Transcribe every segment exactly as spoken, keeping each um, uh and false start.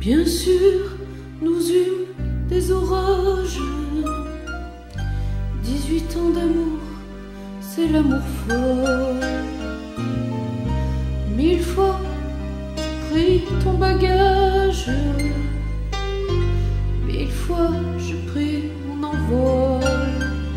Bien sûr, nous eûmes des orages. Dix-huit ans d'amour, c'est l'amour fort. Mille fois, pris ton bagage. Mille fois, je pris mon envol.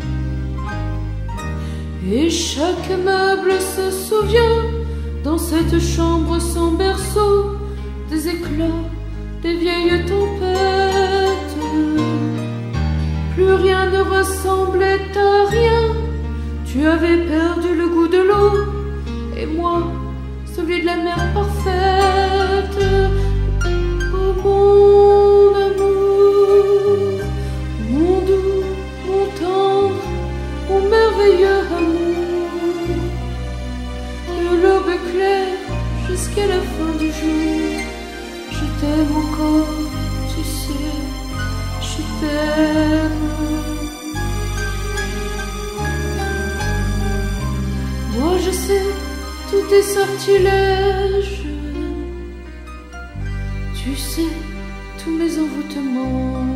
Et chaque meuble se souvient, dans cette chambre sans berceau, des éclats, des vieilles tempêtes. Plus rien ne ressemblait à rien. Tu avais perdu le goût de l'eau, et moi, celui de la mer parfaite. Oh mon amour, mon doux, mon tendre, mon merveilleux amour. De l'aube claire jusqu'à la fin du jour, je t'aime encore, tu sais, je t'aime. Moi je sais tous tes sortilèges, tu sais tous mes envoûtements.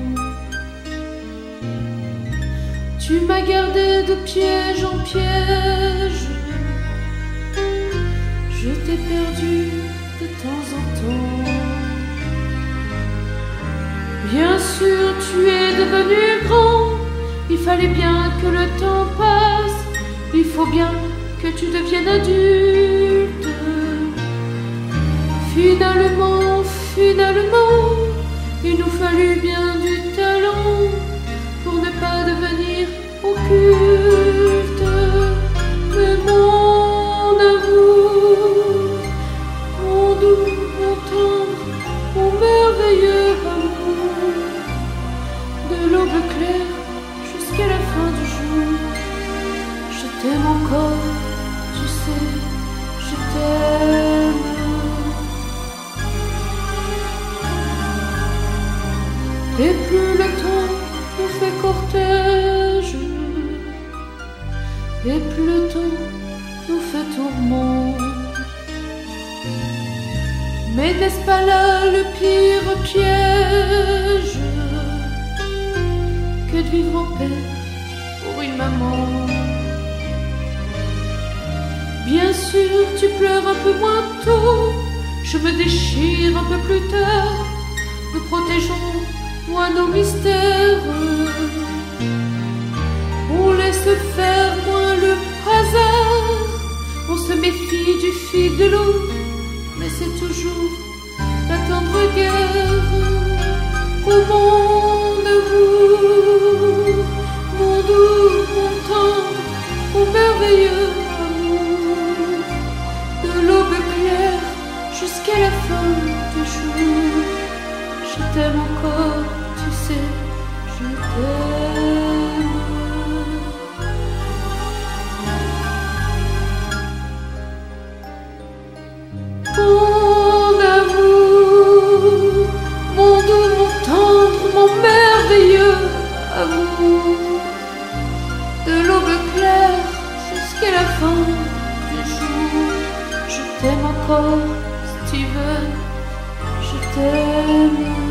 Tu m'as gardé de piège en piège, je t'ai perdu de temps en temps. Bien sûr, tu es devenu grand, il fallait bien que le temps passe, il faut bien que tu deviennes adulte. Finalement, finalement, il nous fallut bien du talent pour ne pas devenir occulte. Mais mon amour, mon doux, mon tendre, mon merveilleux amour, de l'aube claire jusqu'à la fin du jour, je t'aime encore, tu sais, je t'aime. Et plus le temps nous fait cortège, et plus le temps nous fait tourment. Mais n'est-ce pas là le pire piège que de vivre en paix pour une maman? Bien sûr, tu pleures un peu moins tôt, je me déchire un peu plus tard. Nous protégeons moins nos mystères, on laisse faire moins le hasard, on se méfie du fil de l'eau, mais c'est toujours la tendre guerre. Oh mon amour, mon doux, mon tendre, mon merveilleux amour, de l'aube claire jusqu'à la fin du jour, je t'aime encore, tu sais, je t'aime. Mon amour, mon doux, mon tendre, mon merveilleux amour, de l'aube claire jusqu'à la fin du jour, je t'aime encore, Steven, je t'aime.